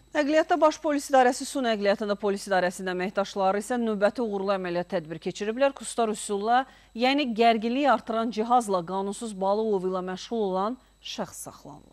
Nəqliyyatda Baş Polis İdarəsi, Su Nəqliyyatında Polis İdarəsinin əməkdaşları isə növbəti uğurlu əməliyyat tədbir keçiriblər. Kustar üsulla, yəni gərginliyi artıran cihazla qanunsuz balıq ovu ilə məşğul olan şəxs saxlanılıb.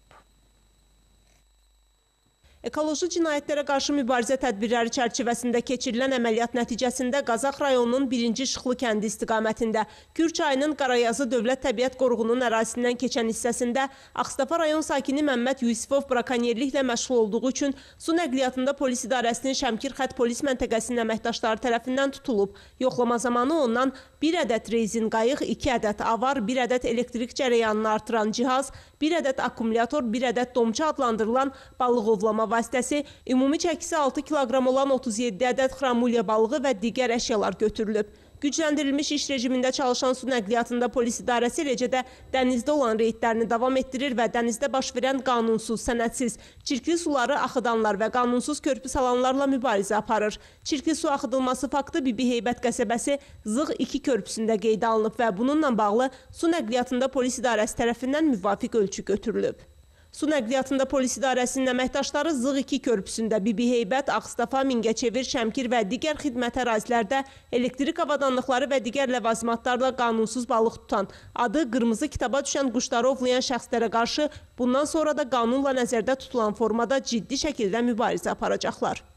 Ekoloji cinayətlərə qarşı mübarizə tədbirləri çərçivəsində keçirilən əməliyyat nəticəsində Qazax rayonunun 1-ci Şıxlı kəndi istiqamətində Kür çayının Qarayazı Dövlət Təbiət Qoruğunun ərazisindən keçən hissəsində Ağstafa rayon sakini Məmməd Yusifov brakonyerliklə məşğul olduğu üçün Su Nəqliyyatında Polis İdarəsinin Şəmkir Xətt Polis Məntəqəsinin əməkdaşları tərəfindən tutulub. Yoxlama zamanı ondan 1 ədəd rezin qayıq, 2 ədəd avar, 1 ədəd elektrik cərəyanını artıran cihaz, 1 ədəd akkumulyator, 1 ədəd domça adlandırılan balıq ovlama vasitəsi, ümumi çəkisi 6 kiloqram olan 37 ədəd xramulya balığı və digər əşyalar götürülüb. Gücləndirilmiş iş rejimində çalışan Su Nəqliyyatında Polis İdarəsi eləcə də dənizdə olan reydlərini davam etdirir və dənizdə baş verən qanunsuz, sənədsiz, çirkli suları axıdanlar və qanunsuz körpü salanlarla mübarizə aparır. Çirkli su axıdılması faktı Bibi Heybət qəsəbəsi Zığ 2 körpüsündə qeydə alınıb və bununla bağlı Su Nəqliyyatında Polis İdarəsi tərəfindən müvafiq ölçü götürülüb. Su Nəqliyyatında Polis İdarəsinin əməkdaşları Zığ 2 körpüsündə Bibi Heybət, Ağstafa, Mingəçevir, Şəmkir və digər xidmət ərazilərdə elektrik avadanlıqları və digər ləvazimatlarla qanunsuz balıq tutan, adı qırmızı kitaba düşən quşları ovlayan şəxslərə qarşı bundan sonra da qanunla nəzərdə tutulan formada ciddi şəkildə mübarizə aparacaqlar.